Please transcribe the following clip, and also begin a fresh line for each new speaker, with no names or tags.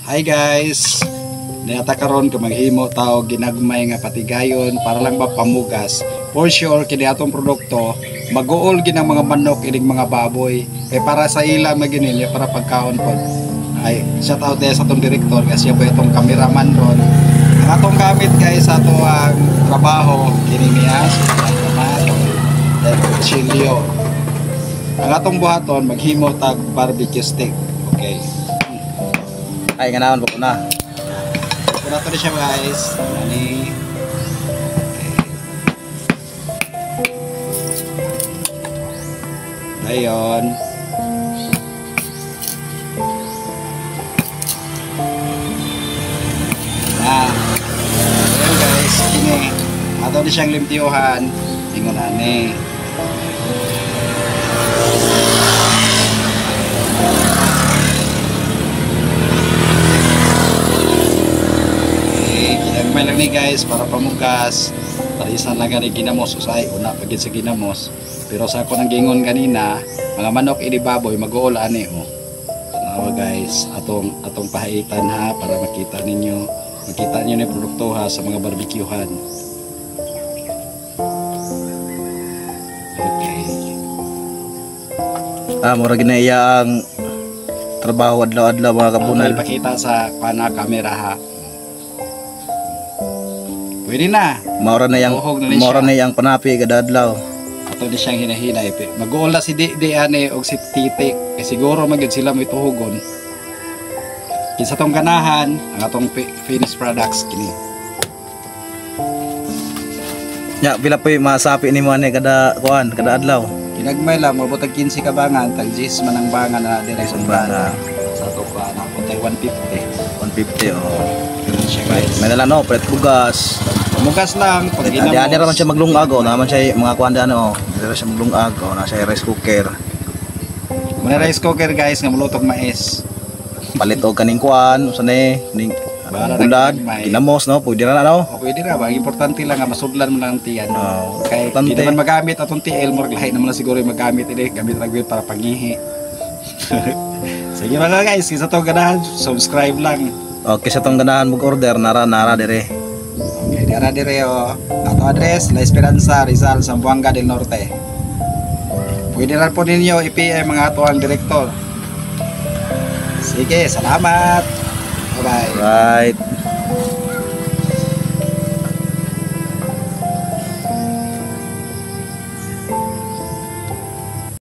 Hi guys, niata karon ka maghimo tao ginagmay nga patigayon para lang ba pamugas. For sure kini atong produkto mag-uol ginang mga manok ining mga baboy. Kay para sa ila maginili para pagkaon pod. Ay shout out sa atong direktor kasi siya po itong cameraman ron. Ang atong gamit guys sa ato ang trabaho kini niya chilio. Ang atong buhaton maghimo tag barbecue stick. Okay.
Ay ganaon po na.
Kuna to siya guys. Ani. Okay. Ayon. Ayan guys, ini ato di siyang limtiuhan. Ingon ani. May lang ni guys para pamugas para isang lang gani ginamos usay una pagid sa ginamos pero sa ako nang gingon kanina mga manok ini baboy mag-uol ani oh. Tanawa guys atong pahaitan ha para makita niyo ni produkto ha sa mga barbecuehan. Okay.
Mura ginaya ang trabaho adlaw-adlaw mga kabunal.
Ipakita sa kana camera ha. Pwede na.
Maura na yang panapi kada adlaw.
Ato di siyang hinahinay. Mag-uol na si Di ane og si Titik. Kaya siguro magyud sila may tuhugon. Kinsa tong ganahan ang atong finished products kini.
Ya, pila poy masapi nimo ani kada adlaw.
Kinagmay lang mabutag 15 ka bangan, tag 10 man ang bangan na dire sa bana. Sa to pa na puntay 150.
150 oh.
Siya guys.
May nala no, pret bugas.
Mugas lang pag ginamos.
Di naman siya maglungag oh, naman siya mga kuan ano, di siya maglungag oh, na siya rice cooker.
Muna rice cooker guys nga mulutog mais.
Palit og kaning kuan, usane ning bulad, ginamos no, pwede na no.
Pwede ra ba, importante lang nga masudlan mo lang tiyan.
Oh,
kay di naman magamit atong TL mo lahi naman siguro magamit ini, gamit ra gyud para pangihi. Sige mga guys, isa to ganahan, subscribe lang.
Okay, sa tong ganahan mag-order nara dire.
Okay, nara dire o. Ato address, La Esperanza, Rizal, Zamboanga del Norte. Pwede rin po ninyo i-PM mga ato ang direktor. Sige, salamat. Bye-bye.
Right.